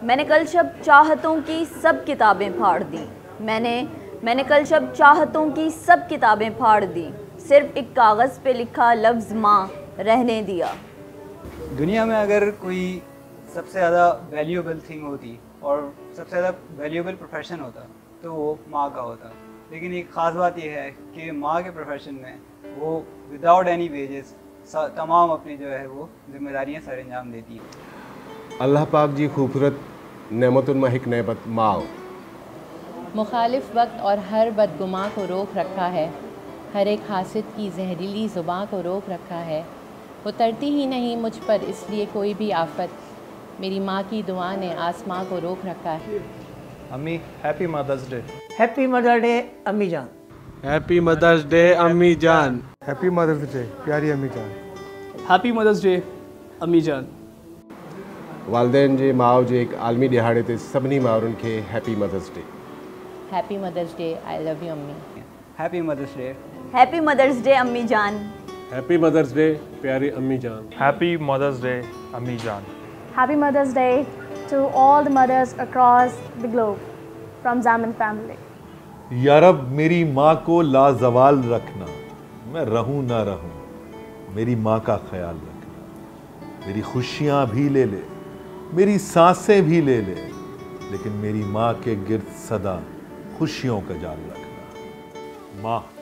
मैंने कल शब चाहतों की सब किताबें फाड़ दी। मैंने कल शब चाहतों की सब किताबें फाड़ दी। सिर्फ एक कागज़ पे लिखा लफ्ज़ माँ रहने दिया। दुनिया में अगर कोई सबसे ज़्यादा वैल्यूएबल थिंग होती और सबसे ज़्यादा वैल्यूएबल प्रोफेशन होता तो वो माँ का होता। लेकिन एक ख़ास बात यह है कि माँ के प्रोफेशन में वो विदाउट एनी वेजेस तमाम अपनी जो है वो जिम्मेदारियाँ सर अंजाम देती है। अल्लाह पाक जी खूबसूरत नेमतुन महिक नेमत माँ मुखालिफ वक्त और हर बदगुमां को रोक रखा है। हर एक हासिद की जहरीली ज़ुबां को रोक रखा है। उतरती ही नहीं मुझ पर इसलिए कोई भी आफत। मेरी माँ की दुआ ने आसमां को रोक रखा है। अम्मी happy mother's day. Happy mother day अम्मी जान। हैप्पी मदर्स डे अम्मी जान। हैप्पी मदर्स डे प्यारी अम्मी जान। हैप्पी मदर्स डे अम्मी जान। वालदेन जे माओ जे एक आलमी दिहाड़े ते सभिनी माउरुनि खे happy mother's day. Happy mother's day. I love you अम्मी। Happy mother's day. Happy mother's day अम्मी जान। हैप्पी मदर्स डे प्यारी अम्मी जान। हैप्पी मदर्स डे अम्मी जान। Happy Mother's Day to all the mothers across the globe from Zaamin family. या रब मेरी माँ को लाजवाल रखना, मैं रहूं ना रहूं, मेरी माँ का ख्याल रखना। मेरी खुशियाँ भी ले ले, मेरी सांसें भी ले ले, लेकिन मेरी माँ के गिर्द सदा खुशियों का जाल रखना। माँ।